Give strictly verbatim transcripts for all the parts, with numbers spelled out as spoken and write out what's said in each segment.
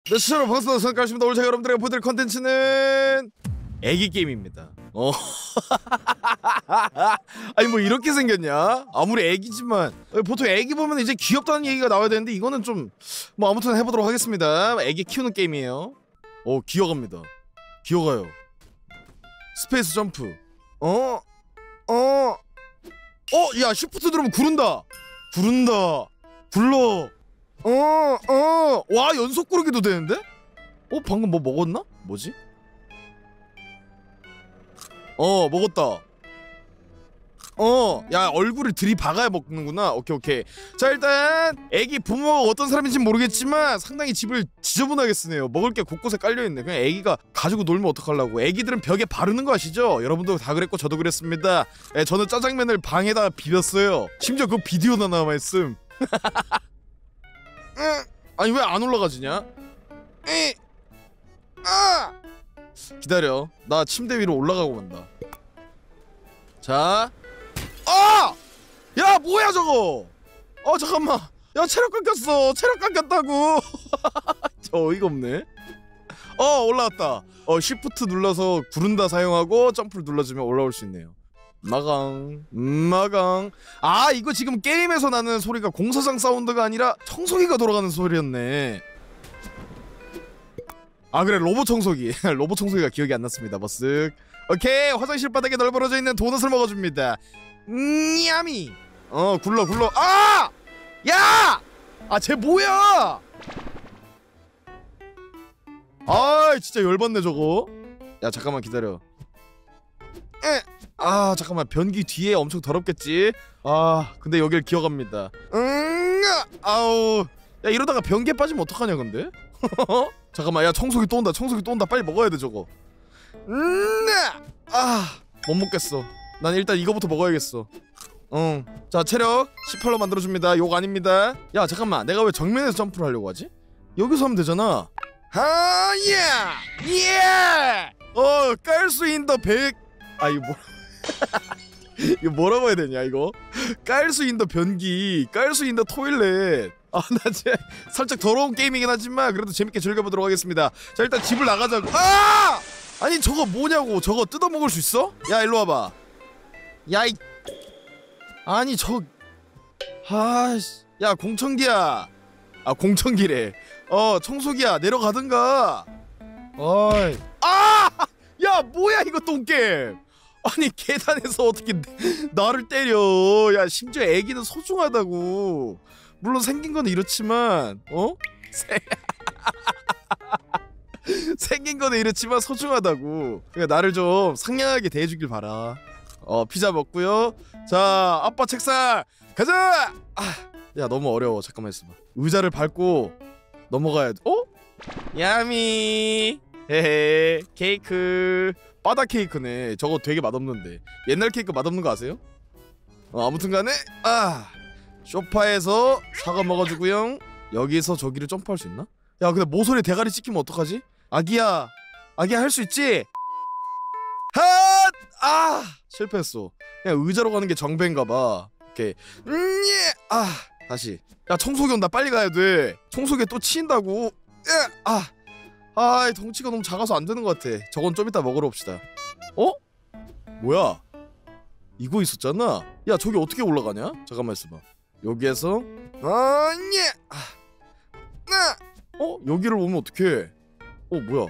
네, 시청자 반갑습니다. 저는 깔십니다. 오늘 제가 여러분들에게 보여드릴 컨텐츠는 애기 게임입니다. 어. 아니 뭐 이렇게 생겼냐? 아무리 애기지만 보통 애기 보면 이제 귀엽다는 얘기가 나와야 되는데 이거는 좀 뭐 아무튼 해보도록 하겠습니다. 애기 키우는 게임이에요. 어, 기어갑니다. 기어가요. 스페이스 점프. 어? 어? 어? 야, 시프트 누르면 구른다. 구른다. 굴러. 어? 어? 와, 연속 구르기도 되는데? 어? 방금 뭐 먹었나? 뭐지? 어, 먹었다. 어, 야, 얼굴을 들이박아야 먹는구나. 오케이, 오케이. 자, 일단 애기 부모가 어떤 사람인지 모르겠지만 상당히 집을 지저분하게 쓰네요. 먹을 게 곳곳에 깔려있네. 그냥 애기가 가지고 놀면 어떡하려고. 애기들은 벽에 바르는 거 아시죠? 여러분도 다 그랬고 저도 그랬습니다. 예, 저는 짜장면을 방에다 비볐어요. 심지어 그 비디오나 남아있음. 아니 왜 안 올라가지냐? 에! 아! 기다려. 나 침대 위로 올라가고 간다. 자. 아! 야, 뭐야 저거? 어, 잠깐만. 야, 체력 깎였어. 체력 깎였다고. 저 어이가 없네. 어, 올라왔다. 어, 쉬프트 눌러서 구른다 사용하고 점프를 눌러주면 올라올 수 있네요. 마강 마강. 아, 이거 지금 게임에서 나는 소리가 공사장 사운드가 아니라 청소기가 돌아가는 소리였네. 아, 그래, 로봇 청소기. 로봇 청소기가 기억이 안 났습니다. 버쓱. 오케이, 화장실 바닥에 널브러져 있는 도넛을 먹어줍니다. 음, 야미. 어, 굴러 굴러. 아! 야! 아, 쟤 뭐야? 아, 진짜 열받네 저거. 야, 잠깐만 기다려. 에! 아, 잠깐만, 변기 뒤에 엄청 더럽겠지? 아, 근데 여길 기어갑니다. 음, 아우. 야, 이러다가 변기에 빠지면 어떡하냐 근데? 잠깐만, 야, 청소기 또 온다. 청소기 또 온다. 빨리 먹어야 돼 저거. 음, 아, 못 먹겠어. 난 일단 이거부터 먹어야겠어. 응. 자, 체력 십팔로 만들어줍니다. 욕 아닙니다. 야, 잠깐만, 내가 왜 정면에서 점프를 하려고 하지? 여기서 하면 되잖아. 하, 예! 예! 어, 깔 수 있는 백. 아, 이거 뭐 이거 뭐라고 해야 되냐 이거? 깔 수 있는 변기, 깔 수 있는 토일렛. 아, 나 진짜 살짝 더러운 게임이긴 하지만 그래도 재밌게 즐겨보도록 하겠습니다. 자, 일단 집을 나가자고. 아! 아니 저거 뭐냐고. 저거 뜯어먹을 수 있어? 야, 일로 와봐. 야, 이... 아니 저... 아이씨. 야, 공청기야. 아, 공청기래. 어, 청소기야, 내려가든가. 어이. 아! 야, 뭐야 이거 똥겜. 아니 계단에서 어떻게 나를 때려. 야, 심지어 애기는 소중하다고. 물론 생긴 건 이렇지만 어? 생긴 거는 이렇지만 소중하다고. 그러니까 나를 좀 상냥하게 대해주길 바라. 어, 피자 먹고요. 자, 아빠 책상 가자. 아, 야, 너무 어려워. 잠깐만 있어봐. 의자를 밟고 넘어가야 돼. 어? 야미. 헤헤. 케이크. 바다 케이크네. 저거 되게 맛없는데. 옛날 케이크 맛없는 거 아세요? 어, 아무튼간에 아, 소파에서 사과 먹어주고요. 여기서 저기를 점프할 수 있나? 야, 근데 모서리 대가리 찍히면 어떡하지? 아기야, 아기야, 할 수 있지? 핫! 아, 실패했어. 그냥 의자로 가는 게 정배인가봐. 오케이. 음, 예. 아, 다시. 야, 청소기 온다. 빨리 가야 돼. 청소기에 또 치인다고. 예. 아, 아, 덩치가 너무 작아서 안 되는 것 같아. 저건 좀 이따 먹으러 옵시다. 어? 뭐야? 이거 있었잖아. 야, 저기 어떻게 올라가냐? 잠깐만 있어봐. 여기에서 아, 예. 아, 나. 어? 여기를 오면 어떡해? 어, 뭐야?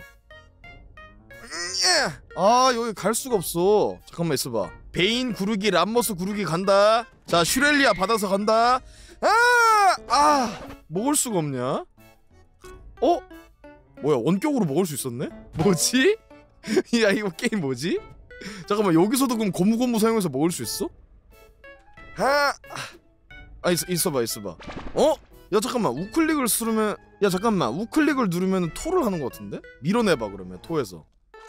예. 아, 여기 갈 수가 없어. 잠깐만 있어봐. 베인 구르기, 람머스 구르기 간다. 자, 슈렐리아 받아서 간다. 아! 아! 먹을 수가 없냐? 어? 뭐야, 원격으로 먹을 수 있었네? 뭐지? 야, 이거 게임 뭐지? 잠깐만, 여기서도 그럼 고무고무 사용해서 먹을 수 있어? 아, 아, 있, 있어봐, 있어봐. 어? 야, 잠깐만, 우클릭을 누르면, 야, 잠깐만, 우클릭을 누르면 토를 하는 것 같은데? 밀어내봐, 그러면 토에서.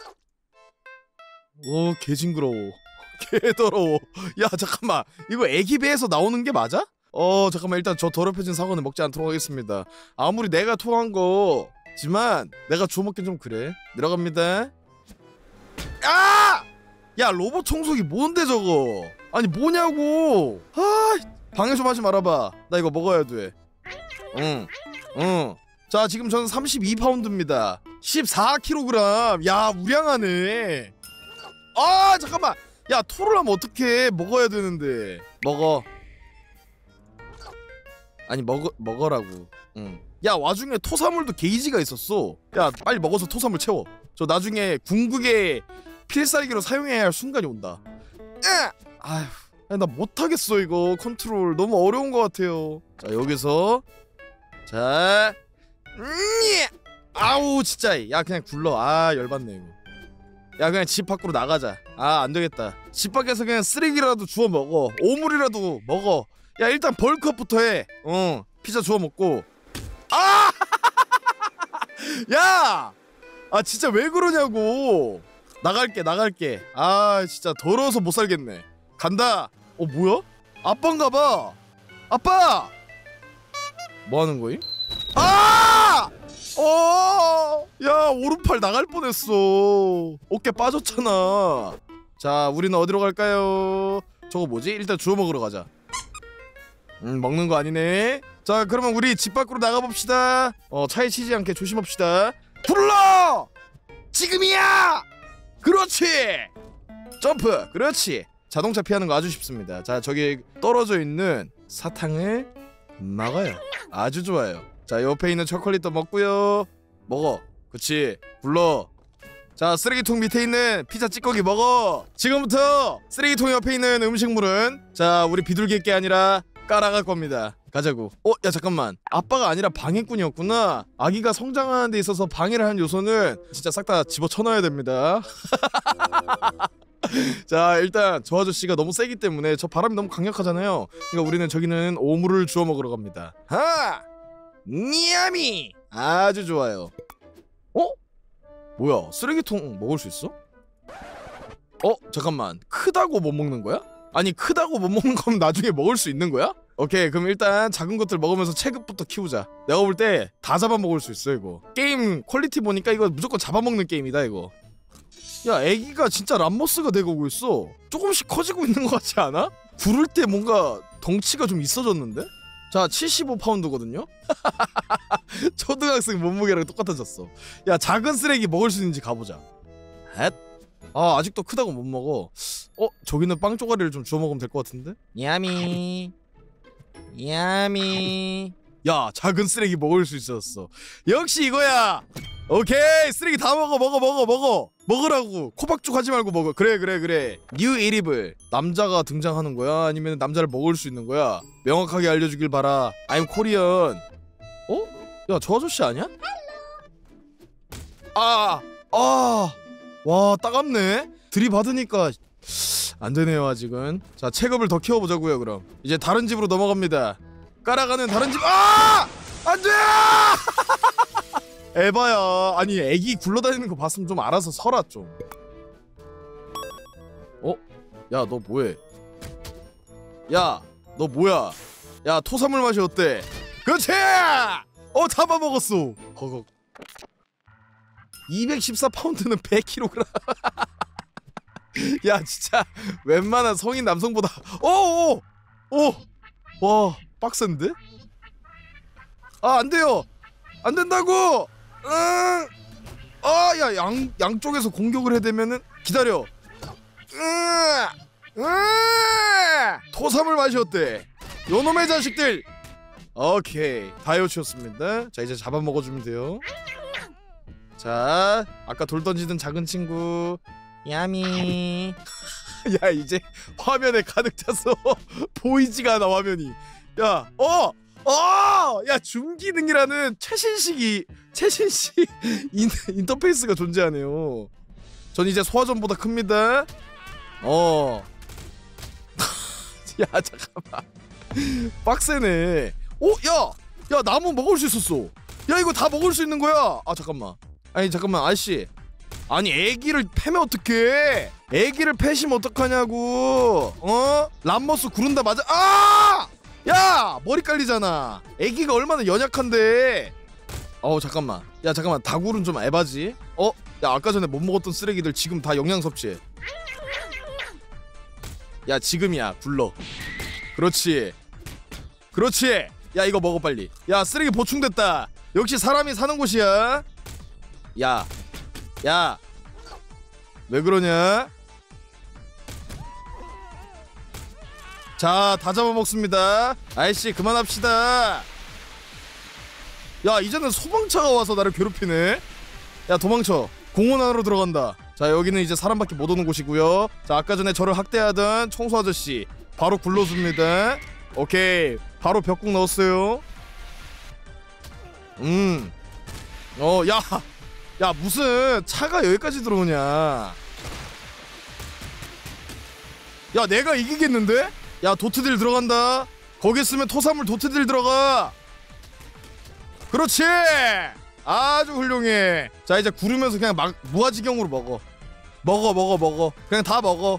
오, 개 징그러워. 개 더러워. 야, 잠깐만, 이거 애기 배에서 나오는 게 맞아? 어, 잠깐만, 일단 저 더럽혀진 사과는 먹지 않도록 하겠습니다. 아무리 내가 토한 거지만 내가 주워 먹긴 좀 그래. 내려갑니다. 아! 야, 로봇 청소기 뭔데 저거? 아니 뭐냐고. 아, 방해 좀 하지 말아봐. 나 이거 먹어야 돼. 응, 응. 자 지금 저는 삼십이 파운드입니다. 십사 킬로그램. 야 우량하네. 아 잠깐만. 야 토를 하면 어떡해. 먹어야 되는데. 먹어. 아니 먹어 먹어라고. 응. 야 와중에 토사물도 게이지가 있었어. 야 빨리 먹어서 토사물 채워. 저 나중에 궁극의 필살기로 사용해야 할 순간이 온다. 아휴 나 못하겠어 이거. 컨트롤 너무 어려운 것 같아요. 자 여기서 자 아우 진짜. 야 그냥 굴러. 아 열받네 이거. 야 그냥 집 밖으로 나가자. 아 안되겠다. 집 밖에서 그냥 쓰레기라도 주워 먹어. 오물이라도 먹어. 야 일단 벌크업부터 해. 어 피자 주워 먹고. 아 야 아 진짜 왜 그러냐고. 나갈게 나갈게. 아 진짜 더러워서 못 살겠네. 간다. 어 뭐야? 아빠인가봐. 아빠 뭐하는 거임? 아! 어! 야 오른팔 나갈 뻔했어. 어깨 빠졌잖아. 자 우리는 어디로 갈까요? 저거 뭐지? 일단 주워 먹으러 가자. 음 먹는 거 아니네. 자 그러면 우리 집 밖으로 나가봅시다. 어 차에 치지 않게 조심합시다. 불러! 지금이야! 그렇지! 점프! 그렇지! 자동차 피하는 거 아주 쉽습니다. 자 저기 떨어져 있는 사탕을 막아요. 아주 좋아요. 자 옆에 있는 초콜릿도 먹고요. 먹어. 그치 불러. 자 쓰레기통 밑에 있는 피자 찌꺼기 먹어. 지금부터 쓰레기통 옆에 있는 음식물은 자 우리 비둘기일 게 아니라 깔아갈 겁니다. 가자고. 어? 야 잠깐만. 아빠가 아니라 방해꾼이었구나. 아기가 성장하는 데 있어서 방해를 한 요소는 진짜 싹 다 집어쳐넣어야 됩니다. 자 일단 저 아저씨가 너무 세기 때문에 저 바람이 너무 강력하잖아요. 그러니까 우리는 저기는 오물을 주워 먹으러 갑니다. 하! 니아미! 아주 좋아요. 어? 뭐야 쓰레기통 먹을 수 있어? 어? 잠깐만 크다고 못 먹는 거야? 아니 크다고 못 먹는 거면 나중에 먹을 수 있는 거야? 오케이 그럼 일단 작은 것들 먹으면서 체급부터 키우자. 내가 볼 때 다 잡아먹을 수 있어 이거. 게임 퀄리티 보니까 이거 무조건 잡아먹는 게임이다 이거. 야 애기가 진짜 람머스가 돼가고 있어. 조금씩 커지고 있는 것 같지 않아? 부를 때 뭔가 덩치가 좀 있어졌는데? 자 칠십오 파운드거든요? 초등학생 몸무게랑 똑같아졌어. 야 작은 쓰레기 먹을 수 있는지 가보자. 헷? 아 아직도 크다고 못 먹어. 어? 저기는 빵 쪼가리를 좀 주워 먹으면 될 것 같은데? 야미 야미. 야 작은 쓰레기 먹을 수 있었어. 역시 이거야. 오케이 쓰레기 다 먹어 먹어 먹어 먹어 먹으라고. 코박죽 하지 말고 먹어. 그래 그래 그래. 뉴 이리블 남자가 등장하는 거야? 아니면 남자를 먹을 수 있는 거야? 명확하게 알려주길 바라. I'm Korean. 어? 야 저 아저씨 아니야? 아! 아! 와 따갑네. 들이받으니까 안되네요 아직은. 자 체급을 더 키워보자고요. 그럼 이제 다른 집으로 넘어갑니다. 깔아가는 다른 집. 아! 안돼! 에바야. 아니 애기 굴러다니는 거 봤으면 좀 알아서 서라 좀. 어? 야 너 뭐해? 야 너 뭐야? 야 토사물 맛이 어때? 그렇지! 어 잡아먹었어. 허걱. 이백십사 파운드는 백 킬로그램. 야 진짜 웬만한 성인 남성보다 오오 오! 와 빡센데? 아 안돼요. 안된다고. 응. 아 야 양 양쪽에서 공격을 해대면은 기다려. 응. 응. 토사물 맛이 어때? 요놈의 자식들. 오케이 다이어트였습니다. 자 이제 잡아먹어주면 돼요. 자 아까 돌 던지던 작은 친구 야미. 야 이제 화면에 가득 차서 보이지가 않아 화면이. 야 어! 어! 야 중기능이라는 최신식이 최신식 인, 인터페이스가 존재하네요. 전 이제 소화전보다 큽니다. 어. 야 잠깐만 빡세네. 오! 야! 야 나무 먹을 수 있었어. 야 이거 다 먹을 수 있는 거야. 아 잠깐만. 아니 잠깐만 아저씨. 아니 애기를 패면 어떡해. 애기를 패시면 어떡하냐고. 어? 람머스 구른다 맞아. 아! 야 머리 깔리잖아. 애기가 얼마나 연약한데. 어우 잠깐만. 야 잠깐만 다굴은 좀 에바지. 어? 야 아까 전에 못 먹었던 쓰레기들 지금 다 영양 섭취해. 야 지금이야 굴러. 그렇지 그렇지. 야 이거 먹어 빨리. 야 쓰레기 보충됐다. 역시 사람이 사는 곳이야. 야, 야, 왜 그러냐? 자, 다 잡아먹습니다. 아이씨 그만합시다. 야, 이제는 소방차가 와서 나를 괴롭히네. 야, 도망쳐. 공원 안으로 들어간다. 자, 여기는 이제 사람밖에 못 오는 곳이고요. 자, 아까 전에 저를 학대하던 청소 아저씨 바로 굴러줍니다. 오케이, 바로 벽국 넣었어요. 음, 어, 야, 야, 무슨 차가 여기까지 들어오냐? 야, 내가 이기겠는데? 야, 도트딜 들어간다. 거기 있으면 토사물 도트딜 들어가. 그렇지. 아주 훌륭해. 자, 이제 구르면서 그냥 막 무아지경으로 먹어. 먹어 먹어 먹어. 그냥 다 먹어.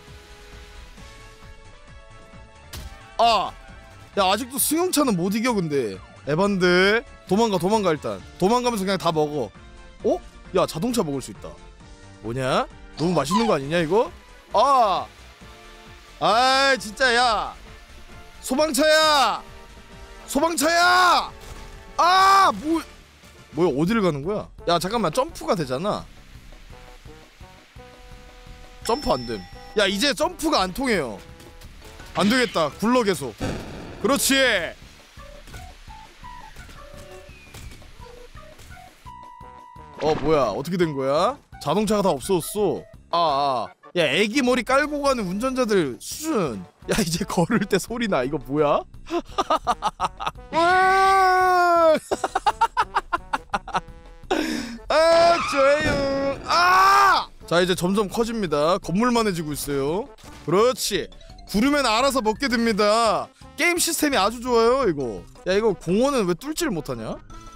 아, 야, 아직도 승용차는 못 이겨. 근데 에반데 도망가 도망가. 일단 도망가면서 그냥 다 먹어. 어? 야, 자동차 먹을 수 있다. 뭐냐? 너무 맛있는 거 아니냐 이거? 아, 아이 진짜. 야, 소방차야, 소방차야. 아, 뭐 뭐야, 어디를 가는 거야? 야, 잠깐만, 점프가 되잖아. 점프 안 됨. 야, 이제 점프가 안 통해요. 안 되겠다. 굴러 계속. 그렇지. 어, 뭐야, 어떻게 된 거야? 자동차가 다 없어졌어. 아, 아. 야, 애기 머리 깔고 가는 운전자들 수준. 야, 이제 걸을 때 소리 나. 이거 뭐야? 아, 좋아요. 아! 자, 이제 점점 커집니다. 건물만해지고 있어요. 그렇지. 구르면 알아서 먹게 됩니다. 게임 시스템이 아주 좋아요 이거. 야, 이거 공원은 왜 뚫지를 못하냐?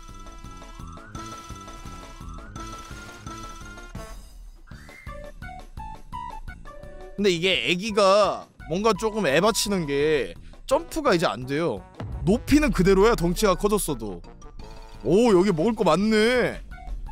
근데 이게 애기가 뭔가 조금 에바치는 게 점프가 이제 안 돼요. 높이는 그대로야, 덩치가 커졌어도. 오, 여기 먹을 거 많네.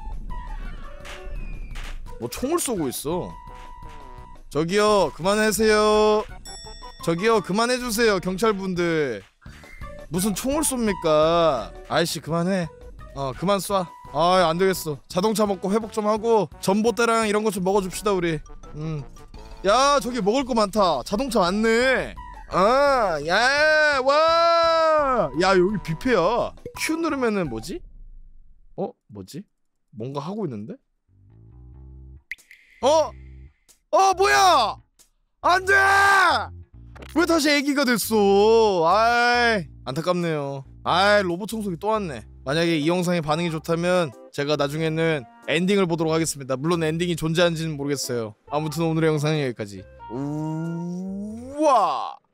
뭐 총을 쏘고 있어. 저기요, 그만하세요. 저기요, 그만해주세요. 경찰분들 무슨 총을 쏩니까? 아이씨 그만해. 어, 그만 쏴. 아, 안되겠어. 자동차 먹고 회복 좀 하고 전봇대랑 이런 거 좀 먹어줍시다 우리. 음. 야, 저기 먹을 거 많다. 자동차 많네. 아, 야, 와. 야, 여기 뷔페야. Q 누르면은 뭐지? 어? 뭐지? 뭔가 하고 있는데? 어? 어, 뭐야? 안 돼! 왜 다시 애기가 됐어? 아이, 안타깝네요. 아이, 로봇 청소기 또 왔네. 만약에 이 영상의 반응이 좋다면 제가 나중에는 엔딩을 보도록 하겠습니다. 물론 엔딩이 존재하는지는 모르겠어요. 아무튼 오늘의 영상은 여기까지. 우와.